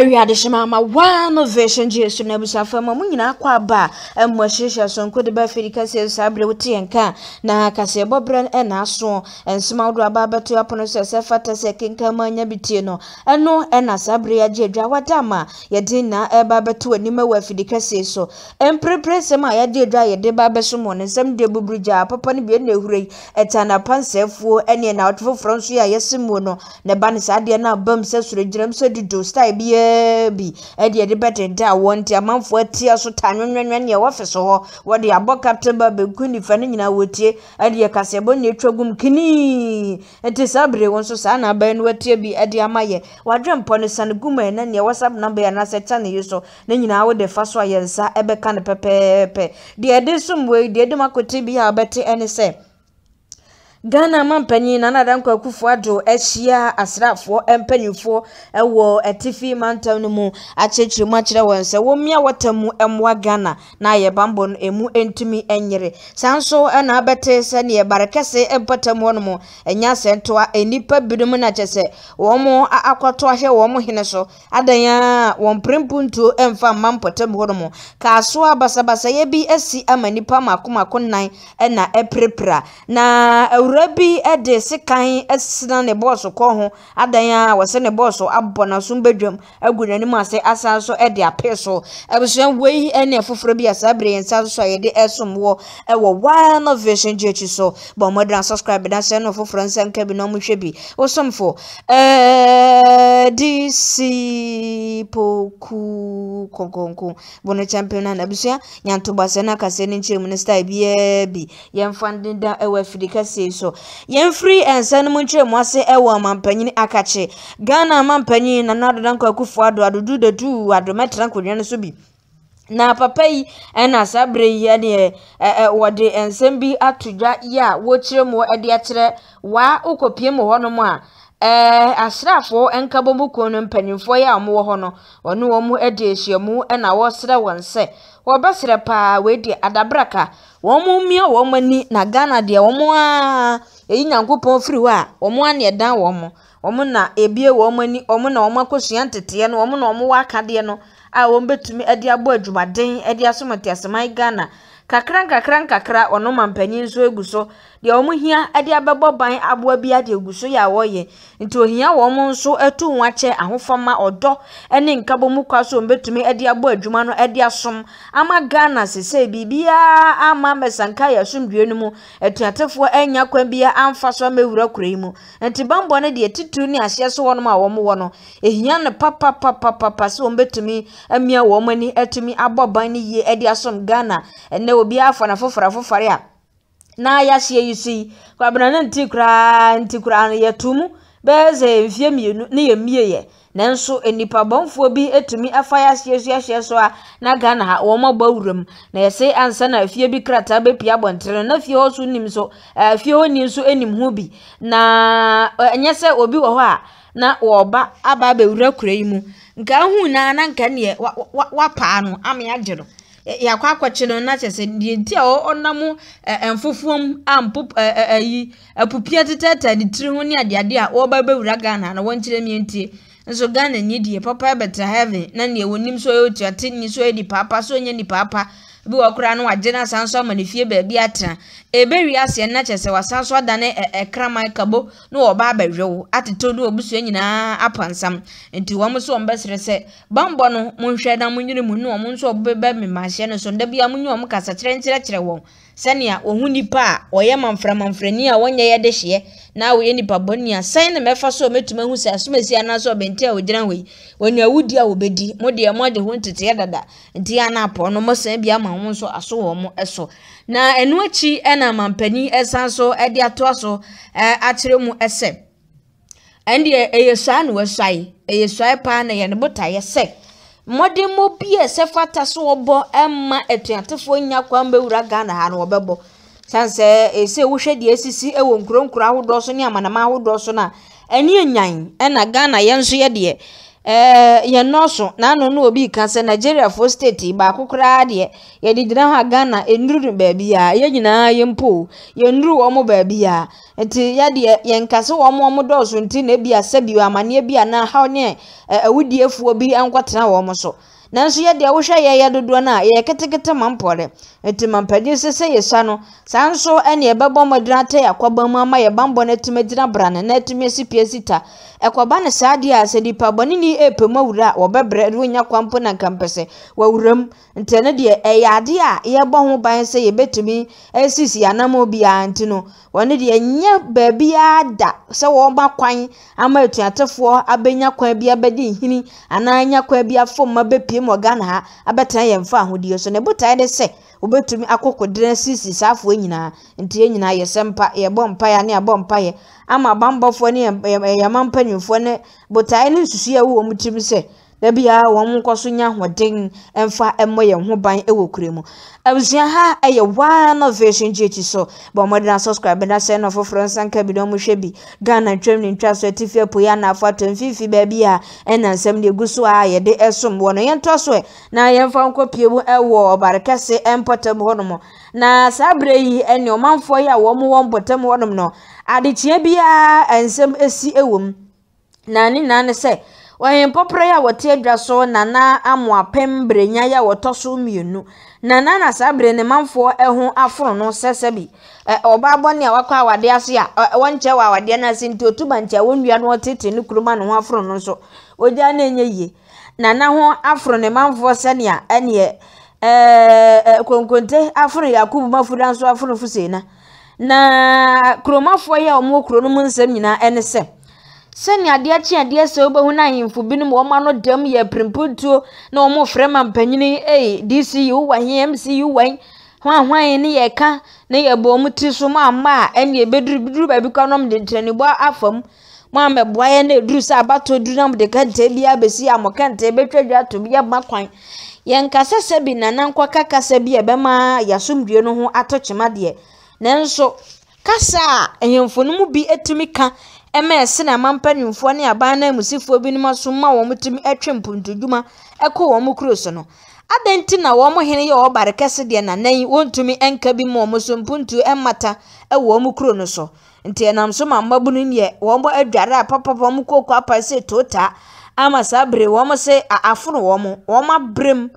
Area de Shama, one of Vision Jesu Nebusa Fama Munina Quaba, and Moshisha son could be Fidicas Sabrewti and Ka, na Casebo Bren and Aso, and small Baba to upon us as a fata second Camania Bitino, and no, and as Sabria Jawadama, Yadina, a Baba to a Nima Fidicas so, and prepare my dear dry de Baba Sumon and some de Bubrija, Papa Bienne, etana Pansef, any and out for Francia, Yasimuno, Nabanis Adiana Bum says to the germs of the do style be Eddie the better da want a month for tears so time when your office or what the above Captain Baby Queen fanning in a wood ye, and your Casabon trogum kini. It is Abre once so sana ben what ye be Eddie Amaye, what jump on the son Guman and your WhatsApp number and I said Tani you so, then you know the first one yes, Ebe can pepe. The addition some way, the Democrat be our better and say. Ghana Mampenny, another Kufuado, Eshia, Asrafo, Empenufo, Ewo, Etifi, Mantanumu, Achechi, Machra, once a womia watamu, Emwa Ghana, Naya Bambon, Emu, Entumi, Enyere, Sanso, and Abate, Sania, Barakase, Empatamono, and Yasentua, a nipa bidumunachese, Womo, Aquatoa, Womo Hineso, Adaya, one primpuntu, Emfa Mampotem Honomo, Kasua, Basabasa, Yebi, Esi, Amanipa, Makuma, Kunai, and na Eprepra, na Rabi Ede Sekai Esna ne boss or call Adaya was sent a boss or Abona Sumbedrum, a good animal say Asanso Ede a peso. I was young way any for Frabia Sabri and South Society Esum war, a one of Vision Judges so, but modern subscribe and send for friends and Cabinomu Shebi or some for DC Poku Konku, Bona Champion and Abusia, Yantubasana Casenin Minister BB, Yan funding that away for the Cassi. So, yen free and send munche mwase ewa mampanyi akache. Ghana mampanyi na nado danko kufuado adudu de du adometra nko nyane subi. Na papai ena sabre yani wode ensembi atuja ya wochire mo ede akire wa ukopie mo hono mo a asrafo enkabomu kono mpanyimfo ya mo hono ono wo mu ede ehyiamu ena wo sere wonse wo basere pa we di adabraka wo mu mia wo mani na Ghana de wo mu a nyankopon firi wa wo mu an edan wo mu na ebie wo mani wo mu na wo makosua ntete no wo mu na wo waka de no a wo betumi ade abo adwumaden ade asomate asemai Ghana kakra ono mampanyin so eguso de omo hia ade abebo ban aboa bi ade eguso ya woye nti ohia wo mo nso etu nwache ahofama odo ene nkabo mu kwaso mbetumi ade abo adwuma no ade asom ama Ghana sese bibia ama mesanka ya somdue no mu etuatefo enya kwan bia amfa so mewura kura mu nti bambo ne de titu ni ahye so wono ma wo mo wono ehia ne papa so mbetumi amia wo mani etumi aboban ni ye ade asom Ghana ene obi afọ na fofara a na ya hye yisi kwa bana ntikura yetumu beze mfie mienu ne yemie ye nanso enipa bonfo bi etumi afa ya hye so a na Ghana ha wo magba wuram na yese ansa na afie bi krata be pia bontere na fie ho so nim so afie ho ni so enim ho bi na nyese obi wo ho a na wo ba aba be wura kura yi mu nka hu na nka ne wa pa no ame agye no ya kwa kwachino na chese nti onamu enfofuom ampup ayi apupia tetata di tiri ho ni ade a wo ba bewura Ghana na wonchire mi ntie nso Ghana nyidie papa better heaven na ne wonim so yo tiate ni so edi papa so nya ni papa bi wakura no agena sanso amanifie ba bi atra ebewi ase na chese wasanso adane ekramai kabo no oba abehwewo ateto no obusu nyina apansam enti wo so mbesere se bambo no monhwe da munyire mu no mo nso obebe me mahye no so nda bia munyi om kasa kire won sania ohun nipa a oye manfrani a wonye ye de hye na wo ye nipa boni a san na mefa so metuma hu se asomasi ana so benti a ogyina we woni awudi a obedi mode ho ntete dada enti ana apo no mo san bia ma wo nso aso wo mo eso na enu achi ena mampani esanso ede ato aso akire mu ese ende eyesa no wasai eyesai pa na ye ne bota ye se mode mo bie se fata so obo emma etuatefo nya kwamba wura Ghana ha no obebo sanse ese wo hwede asisi ewo nkronkro ahodo so ne amanama ahodo so na eni enyan ena Ghana ye nso ye de ye no so na no obi ka se Nigeria for state ba kokora de ye di gina ha Ghana enuru baabi a ye nyina ye mpo ye nuru wo mo baabi a enti ya de ye nkase wo mo do so nti na bia sabi amane bia na ha ne awudiefuo bi ankotena wo mo so nanso ye de wohwe ye dodo na ye ketekete mampore enti mampadi sese ye sa no sanso ene ebebo modra ta yakoba mu ama ye bambo na timagina brane na timesi piesita ekoba ne saade a se dipa boni ni epemu awura wo bebre runya kwampo na kampese wawuram enti ne de eyade a ye bo ho ban se ye betumi esisi anamo bia enti no woni de nya baabia da se wo ba kwan ama etuatefo abenya kwan bia bedi hini ananya kwan bia fom mabepie mo Ghana ha abetena ye mfa ahodie so ne botae de se obetumi akokodren sisi safo nyina nti nyina ye sempa ye bompa ya ne abompa ye ama bambofo ne ye mampanyimfo ne botae ne susu ya wo mutimi se da bia wo nkoso nya hoden emfa emmo ye ho ban ewokuremu abusua ha eye one version jechi so bo modern subscribe na se no foforo sanka bi do mo hwebi Ghana twam ni ntwa so atifia po ya na afato mfifi ba bia ena nsem de guso a ye de esom wo no ye nto so na ye mfa nkopie bu ewo obarekase empotem honomo na sabre yi ene omanfo ya wo mo wompotem honom no adechia bia ensem esi ewom na ni na ne se Wayen popre ya wote adwa so nana amoapem brenya ya wotoso mienu nana na sabre ne manfo eho aforo no sesebi obabo ne wakwa awade ase a wonche wa awade na se nti otuba nche wonua no tete ne kuruma no ho aforo no so oja na enye ye nana ho aforo ne manfo senia ene konkonte aforo Yakubu mafura nso aforo fusena na kuromafo ya omo kuro no nsem nyina ene se seni ade chi ade se obehu na himfo binum wo ma no dam ye primpuntuo na wo mo frema mpanyini DCU wa MCU wan hwan ne ye ka ne ye bo mu ti so ma ma ene ebeduru ba bi kwanom de treni bo afam mo ameboa ye na eduru sa abato duru nam de kante bia besi amokante betwadwa to bia makwan ye nkase se bi nanankwa kakase bi ebema yasomdue no ho atochema de nanso kasa ehemfo no mu bi etumi ka ese na mampanyimfo ne aban na musifo bi nima so ma wo mutumi etwempunduduma eko wo mukroso no adenti na wo mo hene ye wo barekese de na nan wontumi enka bi mo mo so mpuntu emmata wo mukro no so nti enam so ma mabunu ne wo mo adware apapapa mo kokko apase tota ama sabre wo mo se afunu wo ma brem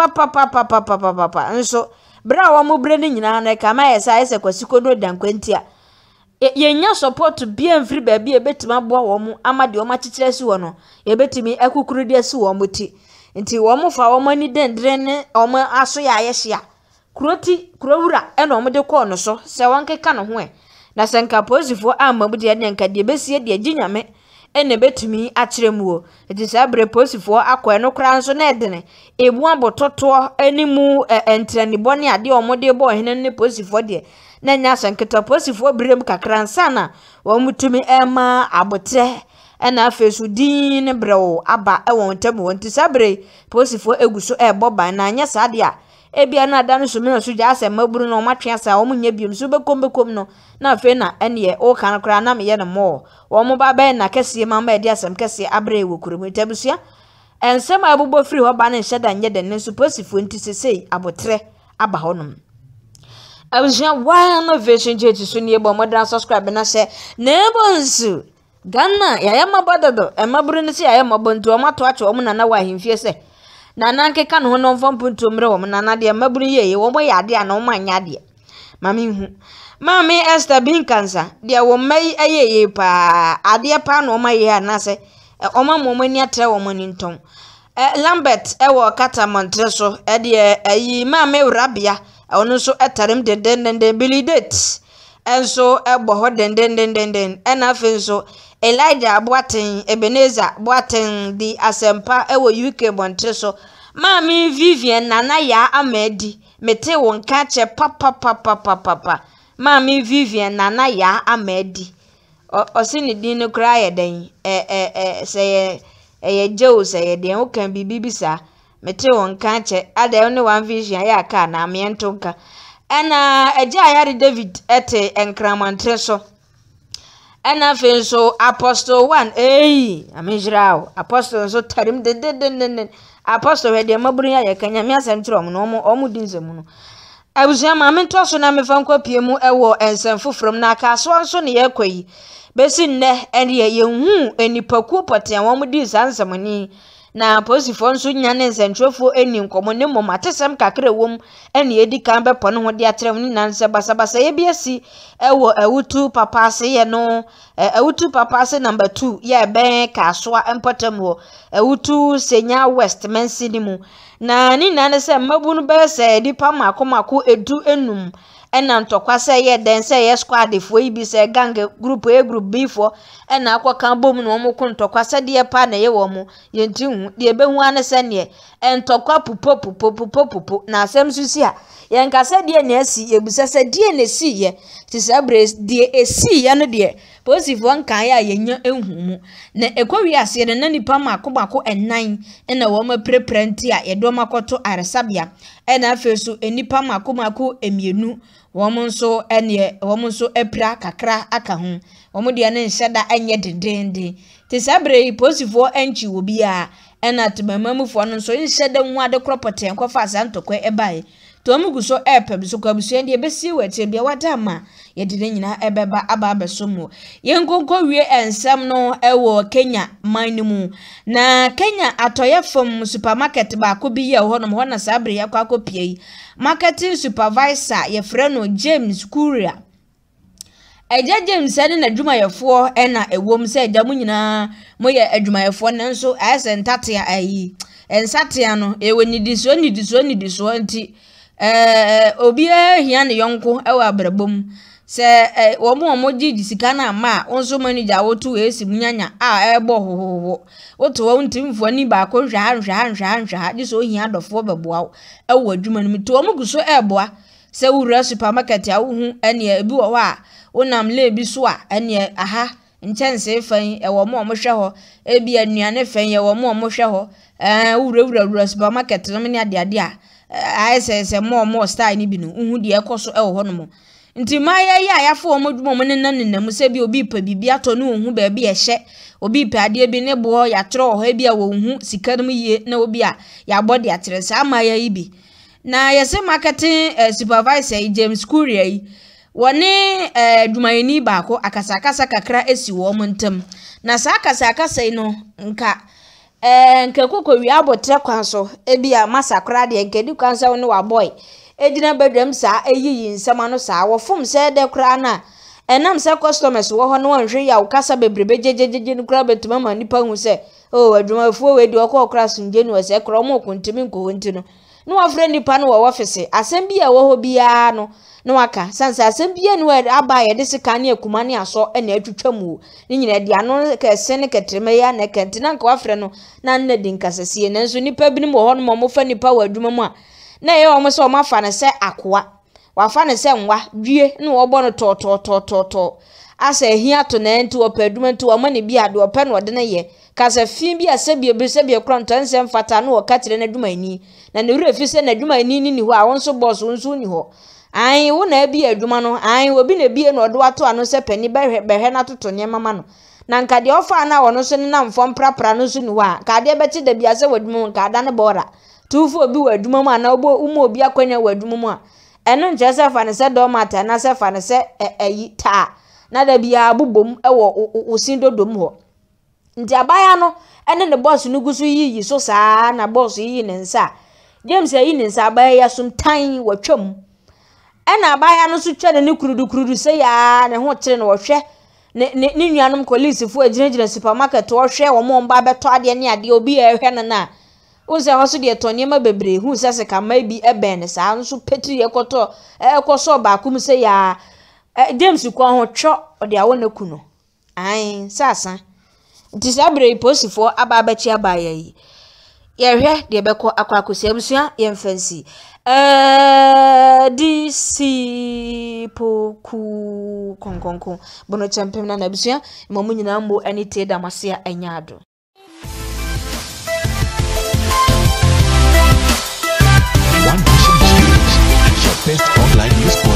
papa nso bra wo mo bre ne nyina na kama yesa ese kwasikodo dankwantia yenya support bia mfiri baabi ebetima boa wo mu amade wo machikire si wo no ebetimi akukuru de si wo muti nti wo mu fa wo mani dendre ne wo mu aso ya ayehia kurowura ena wo de ko no so se wonkeka no ho na senka posifo amabu de ne nka de besie de aginyame ene betimi akiremu wo nti sabre posifo akwa no kra nso na edene ebu abototo animu entrani boni ade wo mu de bo hene ne posifo de na nya sanketa posifo brem kakra nsana wo mutumi ema abotre ena afesu din brewo aba ewon tamu wonti sabre posifo eguso eboban na anya sade a ebia na ada no so me so ja asem maburu no matwe asa wo munye biom so bekom no na afe na ene o kan kra na me ye no mo wo mo ba be na kese mama edi asem kese abre wo kurum tabusua ensem abubo free ho ba na nheda nye den so posifo nti sesei abotre aba honom abusua one version jeji so ne ebo modern subscribe na se na ebonsu Ghana ya mabododo emaburu ne se ya mabontu o mato ache o mu na wa himfie se na nankeka no no mfampuntu mre wo na de maburu ye wo mo yade a na wo manya de mami Esther bin cancer de wo mai ayeye pa ade pa no maye na se o ma mo mani atre wo mani nton Lambert wo kata montre so de ayi mami urabia ono so etarem den bilidate enso ebo ho den ena afenso Elijah Boaten Ebenezer Boaten di asempa ewo UK montre so mami Vivian nana ya amedi mete won kache papa mami Vivian nana ya amedi osini din kra ye den say Joe say den o kan bibisa mete won kache ada ne one vision ya ka na mientonka ena eja yari David ete enkramantre so ena fe so apostle 1 amejrao apostle so tarim de apostle we de maburu ya kanya me asem kire omo no omo dinzemu no abusua ma me to so na me fa nkopie mu ewo ensem fofrom na aka so nso ne yakoyi besi nne ene ye hu enipaku poten wo mu di sansamani na posifo nso nya ne nsentwefo eni nkomo ne mom atesem kakra wom ene edi kan be pon ho de atrem ni nanse basabasa ye biasi ewo awutu papa se ye no awutu papa se number 2 ye ben kasoa empotem ho awutu senya west mensini mu na ni nane se mabunu be se di pa mako edu enum ena ntokwa se ye den se ye squad fo ibi se gang group A group B fo ena akwa bom no mo ko ntokwa se de pa na ye wo mo ye nti hu de be hu ane se ne entokwa pupo na asem susi a ye nka se de na asi ebusa se de na si ye ti se bre de esi ye no de posifo nkan ya ye nya ehu mu na ekwawi ase ne na nipa mako enan ena wo ma preprenti a ye do makoto aresabia ena afesu enipa mako emienu womonso ene womonso epra kakra aka ho womode ne nhyeda enye dendende te sabre posifo enchi obi a ena tebamamufo no nso nhyeda hu ade kropoten kofa asantokwe ebae to omugu so epem so kwabusu de besi wete bia wadama ye de nyina ebeba ababesomo ye nkonko wie ensem no ewo Kenya manimu na Kenya atoye fom supermarket ba ko bi ye ho no ho na sabre ya kwa kopie marketing supervisor ye freno James Kuria eja James ene na adwumayefo ena ewom se eja mu nyina moye adwumayefo nanso asentate ayi ensate no ewe nidiso nti obi ehia ne yonko ewa abrabom se wo gigi sika na ma onso manager wotu esi munyanya a ebo hohoho wotu wo ntimfo ni ba ko hwa di so hia dofo beboa ewo adwuma no to omugu so eboa se wura supermarket a wo hu ene ebi wo a wonam le bi so a ene aha nchense fan ewo mo hwe ho ebi anuane fan ewo mo hwe ho wura supermarket no me ne ade a aisese mo style ni bi no hu de ekoso ewo ho no mo nti maya ya yafo omodwuma mo nenam se bi obi pa bibi ato no hu ba bi ehye obi pa ade bi ne bo ya tro ho bi a wo hu sika no yie na obi a ya body atere sa maya yi bi na yese marketing supervisor James Kuria yi woni dwumayeni ba ko akasakasa kakra esi wo mo ntam na sa akasakasa no nka nkekoko wi abotre kwanso ebia masakra de nkedi kwanso no wa boy edina bedwam sa eyiyi nsama no sa wo fom se de kra na enam se customers wo ho no wanhwe ya ukasa bebrebe jejejeje no kra betuma ma nipa hu se o adwumafuo we de okọ kra sunje ni wose kra mo kuntimi nkohonti no wa frɛ nipa no wo office asem bia wo ho bia no waka sansa asem bia ni we aba ye de sika ne akuma ne aso na atwetwamu ni nyina de ano ka se ne ketrema ya na kentina nka wa frɛ no na nna di nkasasie nanso nipa binim wo ho no mo fa nipa wa adwuma mu a na ye omo se o mafa ne se akoa wafa ne se nwa dwie na wo bo no to asa ehia to na nti wo paduma nti wo ma ne bia de wo pe no de ne ye kasa fi bia se bia kronto nsem fata na wo katire na adwuma ni na ne wura fi se na adwuma ni ho a wonso boss wonso ni ho ai wo na bia adwuma no ai obi na bia no do ato ano se pani behwe na toto ne mama no na nka de ofa na wono so ne na mfom prapra no so ni ho a ka de beti da bia se wadwuma ka da ne bora tufo obi wadwuma mu ana obo umo obi akwanya wadwuma mu a eno nche se fa ne se do mata na se fa ne se eyi ta na da bia bubom ewo usin dodom ho nti abaya no ene ne boss no gusu yiyi so saa na boss yiyi ne nsa James yi ne nsa abaya ya sum tan watwam ena abaya no so twede ne kurudu se ya ne ho kire no wohwe ne nuanom police fu agina supermarket wohwe wo mo mba beto ade ne ade obi ehwe na unse hoso de toniema bebre hu sese kama bi eben sa nso petri ekoto ekoso ba kum se ya James ko ho twa ode awo na ku no ai sasa nti sabre posifo aba ba chi aba yi ye hwe de beko akwakosi abusua ye mfansi DC poku konkonko bono champem na abusua mamu nyina mbo anite da masea anya Addo. One Nation Studios, your best online news.